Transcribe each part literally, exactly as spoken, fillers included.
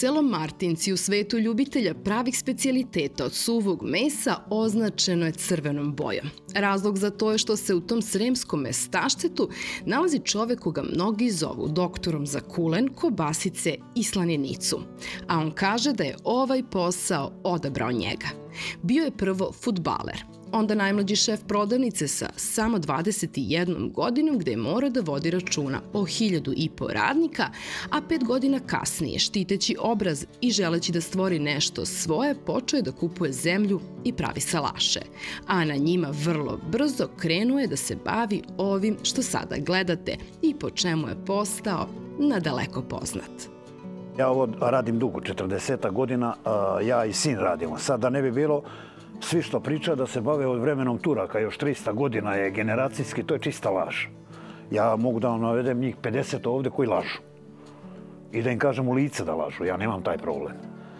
Selo Martinci u svetu ljubitelja pravih specijaliteta od suvog mesa označeno je crvenom bojom. Razlog za to je što se u tom sremskom mestaštetu nalazi čovek koga mnogi zovu doktorom za kulen, kobasice i slaninicu. A on kaže da je ovaj posao odabrao njega. Bio je prvo fudbaler, onda najmlađi šef prodavnice sa samo dvadeset jednom godinom gde je morao da vodi računa o hiljadu i po radnika, a pet godina kasnije, štiteći obraz i želeći da stvori nešto svoje, počeo je da kupuje zemlju i pravi salaše. A na njima vrlo brzo krenuo je da se bavi ovim što sada gledate i po čemu je postao nadaleko poznat. Ja ovo radim dugo, četrdeset godina, ja i sin radimo. Sad da ne bi bilo svi što priča da se bave od vremenom Turaka, još trista godina je generacijski, to je čista laž. Ja mogu da vam navedem njih pedeset ovde koji lažu. I da im kažem u lice da lažu, ja nemam taj problem.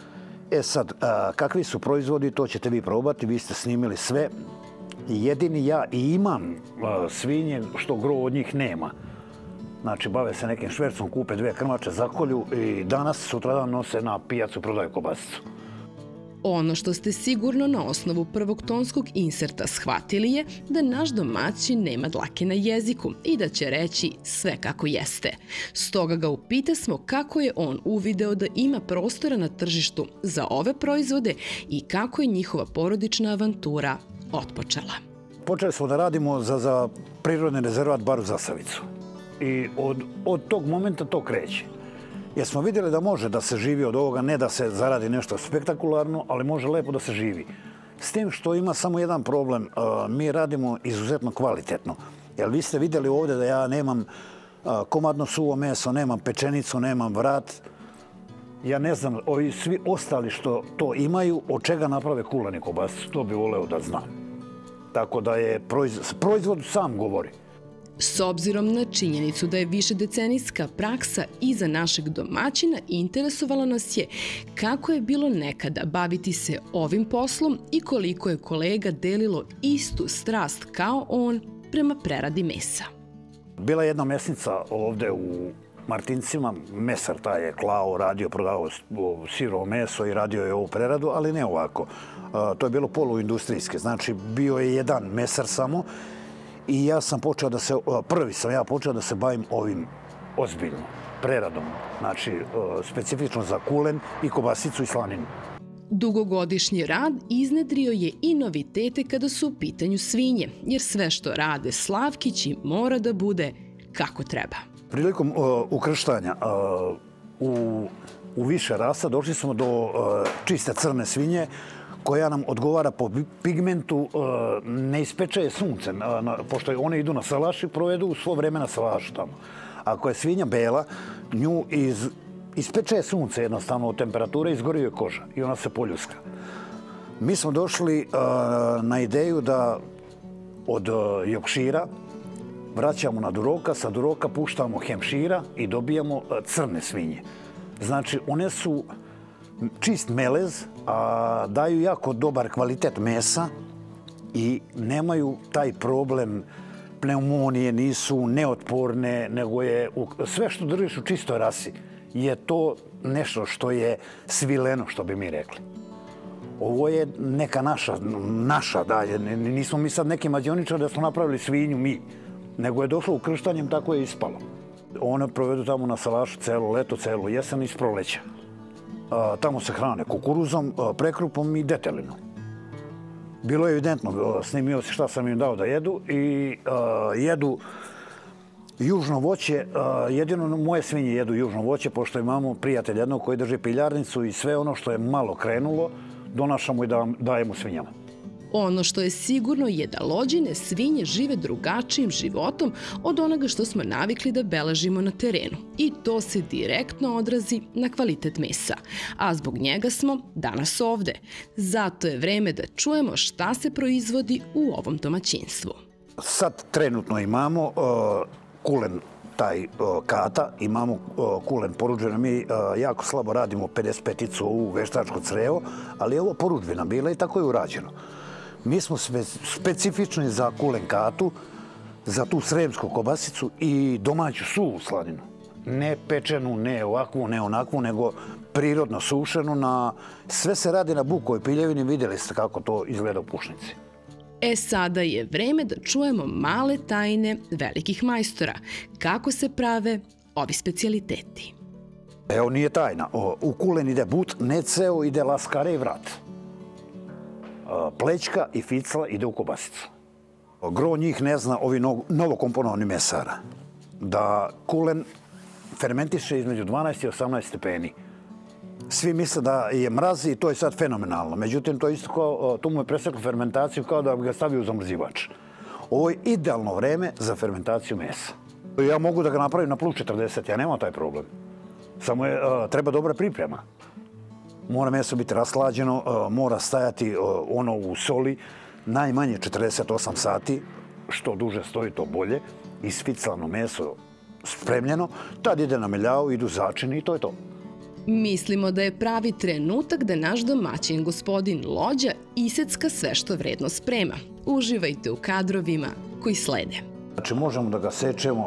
E sad, kakvi su proizvodi, to ćete vi probati, vi ste snimili sve. Jedini ja i imam svinje što gro od njih nema. Znači, bave se nekim švercom, kupe dve krmače, zakolju i danas, sutradan nose na pijacu, prodaju kobasicu. Ono što ste sigurno na osnovu prvog tonskog inserta shvatili je da naš domaćin nema dlake na jeziku i da će reći sve kako jeste. Stoga ga upitasmo kako je on uvideo da ima prostora na tržištu za ove proizvode i kako je njihova porodična avantura otpočela. Počeli smo da radimo za, za prirodni rezervat Baru Zasavicu. I od, od tog momenta to kreće. Jer smo vidjeli da može da se živi od ovoga, ne da se zaradi nešto spektakularno, ali može lepo da se živi. S tim što ima samo jedan problem, mi radimo izuzetno kvalitetno. Jer vi ste vidjeli ovdje da ja nemam komadno suvo meso, nemam pečenicu, nemam vrat. Ja ne znam, ovi svi ostali što to imaju, od čega naprave kulen i kobasicu, to bi voleo da znam. Tako da je proizvod, proizvod sam govori. S obzirom na činjenicu da je višedecenijska praksa iza našeg domaćina, interesovalo nas je kako je bilo nekada baviti se ovim poslom i koliko je kolega delilo istu strast kao on prema preradi mesa. Bila je jedna mesnica ovde u Martincima, mesar taj je klao, radio, prodao sirovo meso i radio je ovu preradu, ali ne ovako. To je bilo poluindustrijske, znači bio je jedan mesar samo. I ja sam počeo da se, prvi sam ja počeo da se bavim ovim ozbiljno, preradom. Znači, specifično za kulen i kobasicu i slaninu. Dugogodišnji rad iznedrio je i novitete kada su u pitanju svinje, jer sve što rade Slavkići mora da bude kako treba. Prilikom ukrštanja u, u više rasa došli smo do čiste crne svinje, koja nam odgovara po pigmentu, ne ispeče je sunce, pošto one idu na salaš i provedu svo vreme na salašu tamo. Ako je svinja bela, nju iz, ispeče je sunce jednostavno od temperature, izgori joj koža i ona se poljuska. Mi smo došli na ideju da od Jokšira vraćamo na Duroka, sa Duroka puštamo Hemšira i dobijamo crne svinje. Znači, one su čist melez, a daju jako dobar kvalitet mesa i nemaju taj problem pneumonije, nisu neotporne, nego je sve što držiš u čistoj rasi je to nešto što je svileno, što bi mi rekli. Ovo je neka naša, naša dalje. Nismo mi sad neki mađioničari da smo napravili svinju mi, nego je došlo ukrštanjem, tako je ispalo. One provedu tamo na salašu celo leto, celu jesen iz proleća. Tamo se hrane kukuruzom, prekrupom i detelinom. Bilo je evidentno, snimio se šta sam im dao da jedu i jedu južno voće. Jedino moje svinje jedu južno voće, pošto imamo prijatelj jednog koji drži piljarnicu i sve ono što je malo krenulo, donašamo i dajemo svinjama. Ono što je sigurno je da Lođine svinje žive drugačijim životom od onoga što smo navikli da beležimo na terenu. I to se direktno odrazi na kvalitet mesa. A zbog njega smo danas ovde. Zato je vreme da čujemo šta se proizvodi u ovom domaćinstvu. Sad trenutno imamo uh, kulen taj uh, kata, imamo uh, kulen poruđena. Mi uh, jako slabo radimo pedeset peticu u veštačko crevo, ali je ovo poruđbina bila i tako je urađeno. Mi smo specifični za kulen katu, za tu sremsku kobasicu i domaću suvu slaninu. ne pečenu, ne ovakvu, ne onakvu, nego prirodno sušenu. Na... Sve se radi na bukovoj piljevini, vidjeli ste kako to izgleda u Pušnici. E sada je vreme da čujemo male tajne velikih majstora. Kako se prave ovi specijaliteti? Evo, nije tajna. U kulen ide but, ne ceo, ide laskare i vrat. Plećka i ficla ide u kobasicu. Gro njih ne zna ovi novokomponovani mesara. Da kulen fermentiše između dvanaest i osamnaest stepeni. Svi misle da je mraz i to je sad fenomenalno. Međutim, to isto kao, tu mu je preseklo fermentaciju kao da bi ga stavio u zamrzivač. Ovo je idealno vreme za fermentaciju mesa. Ja mogu da ga napravim na plus četrdeset, ja nemam taj problem. Samo je, treba dobra priprema. Mora meso biti raslađeno, mora stajati ono u soli najmanje četrdeset osam sati. Što duže stoji, to bolje. Isficlano meso spremljeno, tad ide na meljavu, idu začini i to je to. Mislimo da je pravi trenutak da naš domaćin, gospodin Lođa, isecka sve što vredno sprema. Uživajte u kadrovima koji slede. Znači, možemo da ga sečemo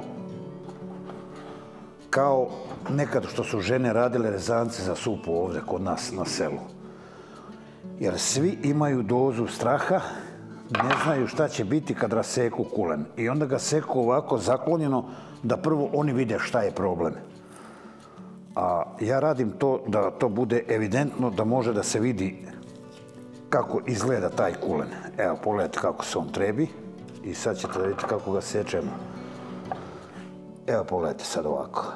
kao nekad što su žene radile rezance za supu ovde kod nas na selu. Jer svi imaju dozu straha, ne znaju šta će biti kad raseku kulen. I onda ga seku ovako zaklonjeno da prvo oni vide šta je problem. A ja radim to da to bude evidentno, da može da se vidi kako izgleda taj kulen. Evo, pogledajte kako se on trebi i sad ćete da vidite kako ga sečemo. Evo, pogledajte sad ovako.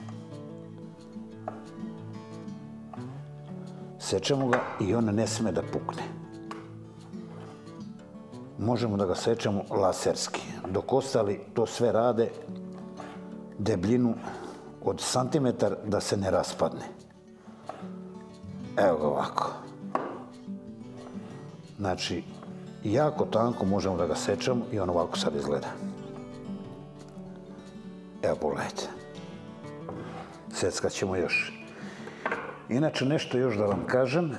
Sečemo ga i on ne sme da pukne. Možemo da ga sečemo laserski, dok ostali to sve rade debljinu od santimetar da se ne raspadne. Evo ga ovako. Znači, jako tanko možemo da ga sečemo i on ovako sad izgleda. Evo, pogledajte. Seckat ćemo još. Inače, nešto još da vam kažem.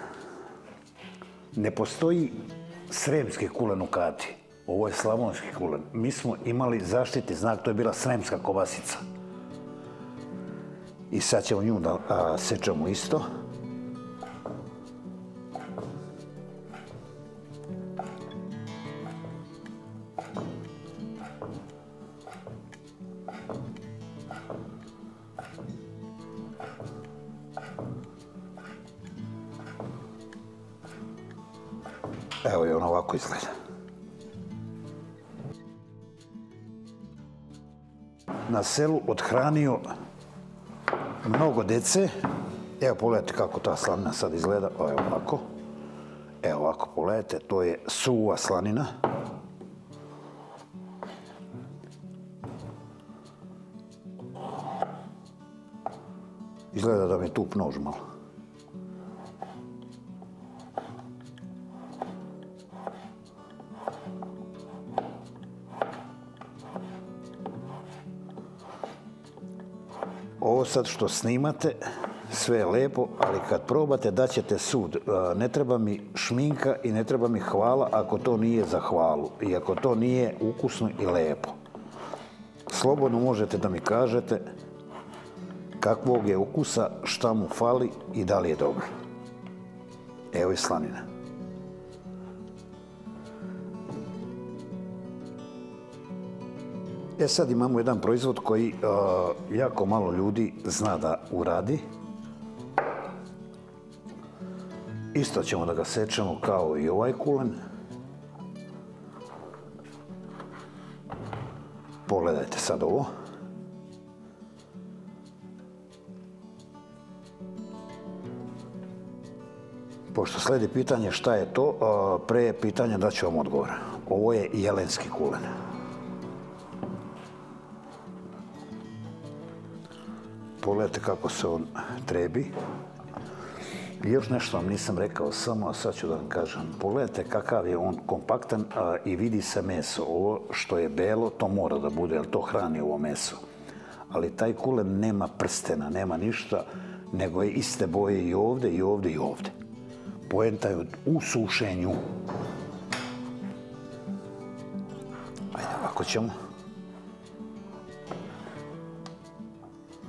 Ne postoji sremski kulen u Kati. Ovo je slavonski kulen. Mi smo imali zaštitni znak, to je bila sremska kobasica. I sad ćemo nju da a, sečemo isto. Evo je on ovako izgleda. Na selu odhranio mnogo dece. Evo, pogledajte kako ta slanina sad izgleda. Evo ovako. Evo ovako, pogledajte. To je suva slanina. Izgleda da mi je tup nož malo. Ovo sad što snimate, sve je lepo, ali kad probate daćete sud. Ne treba mi šminka i ne treba mi hvala ako to nije za hvalu i ako to nije ukusno i lepo. Slobodno možete da mi kažete kakvog je ukusa, šta mu fali i da li je dobro. Evo je slanina. E sad imamo jedan proizvod koji uh, jako malo ljudi zna da uradi. Isto ćemo da ga sečemo kao i ovaj kulen. Pogledajte sad ovo. Pošto sledi pitanje šta je to, uh, pre pitanja da ću vam odgovor. Ovo je jelenski kulen. Pogledajte kako se on trebi. I još nešto vam nisam rekao, samo sad ću da vam kažem. Pogledajte kakav je on kompaktan a, i vidi se meso. Ovo što je belo, to mora da bude, jer to hrani ovo meso. Ali taj kulen nema prstena, nema ništa, nego je iste boje i ovde, i ovde, i ovde. Poenta je u sušenju. Ajde, ovako ćemo.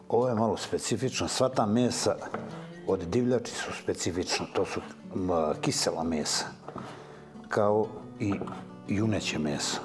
Ovo je malo specifično. Sva ta mesa od divljači su specifična. To su kisela mesa, kao i juneće meso.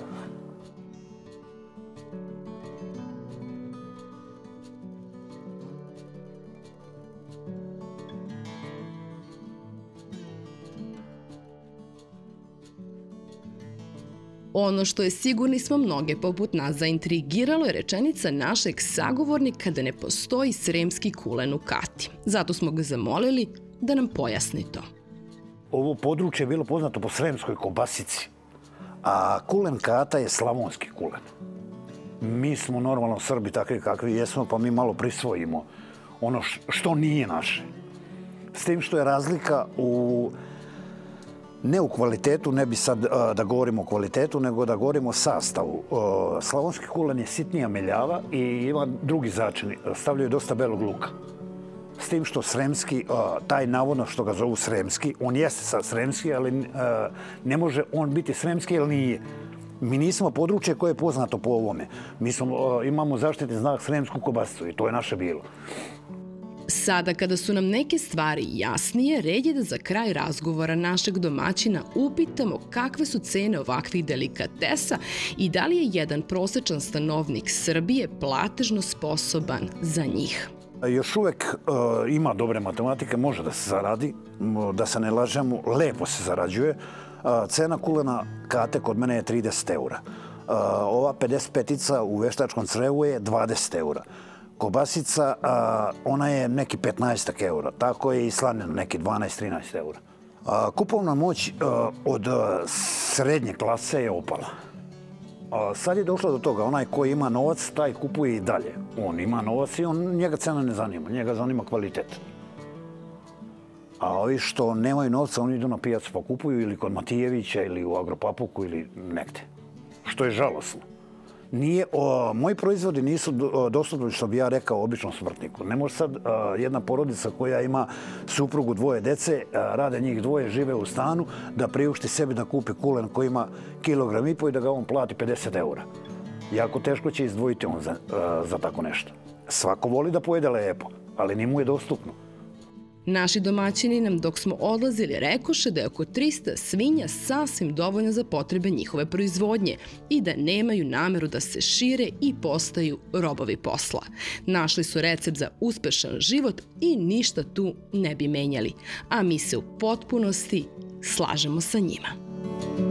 Ono što je sigurni smo mnoge poput nas zaintrigiralo je rečenica našeg sagovornika da ne postoji sremski kulen u Kati. Zato smo ga zamolili da nam pojasni to. Ovo područje je bilo poznato po sremskoj kobasici, a kulen Kata je slavonski kulen. Mi smo normalno Srbi takvi kakvi jesmo, pa mi malo prisvojimo ono što nije naše. S tim što je razlika u... Ne u kvalitetu, ne bi sad da govorimo o kvalitetu, nego da govorimo o sastavu. Slavonski kulen je sitnija meljava i ima drugi začin. Stavljaju dosta belog luka. S tim što sremski, taj navodno što ga zovu sremski, on jeste sad sremski, ali ne može on biti sremski jer nije. Mi nismo područje koje je poznato po ovome. Mi imamo zaštitni znak sremsku kobasicu i to je naše bilo. Sada, kada su nam neke stvari jasnije, red je da za kraj razgovora našeg domaćina upitamo kakve su cene ovakvih delikatesa i da li je jedan prosečan stanovnik Srbije platežno sposoban za njih. Još uvek ima dobre matematike, može da se zaradi, da se ne lažemo, lepo se zarađuje. Cena kulena Kate kod mene je trideset eura. Ova pedeset petica u veštačkom crevu je dvadeset eura. Kobasica, ona je neki petnaest eura, tako je i slanina, neki dvanaest trinaest eura. Kupovna moć od srednje klase je opala. Sad je došlo do toga, onaj koji ima novac, taj kupuje i dalje. On ima novac i njega cena ne zanima, njega zanima kvalitet. A ovi što nemaju novca, oni idu na pijacu pa kupuju ili kod Matijevića ili u Agropapuku ili negde. Što je žalosno. Moji proizvodi nisu dostupni, što bi ja rekao, običnom smrtniku. Ne može sad jedna porodica koja ima suprugu, dvoje dece, rade njih dvoje, žive u stanu, da priušti sebi da kupi kulen koji ima kilogram i po i da ga on plati pedeset eura. Jako teško će izdvojiti on za tako nešto. Svako voli da pojede lepo, ali nije mu je dostupno. Naši domaćini nam dok smo odlazili rekoše da je oko trista svinja sasvim dovoljno za potrebe njihove proizvodnje i da nemaju nameru da se šire i postaju robovi posla. Našli su recept za uspešan život i ništa tu ne bi menjali, a mi se u potpunosti slažemo sa njima.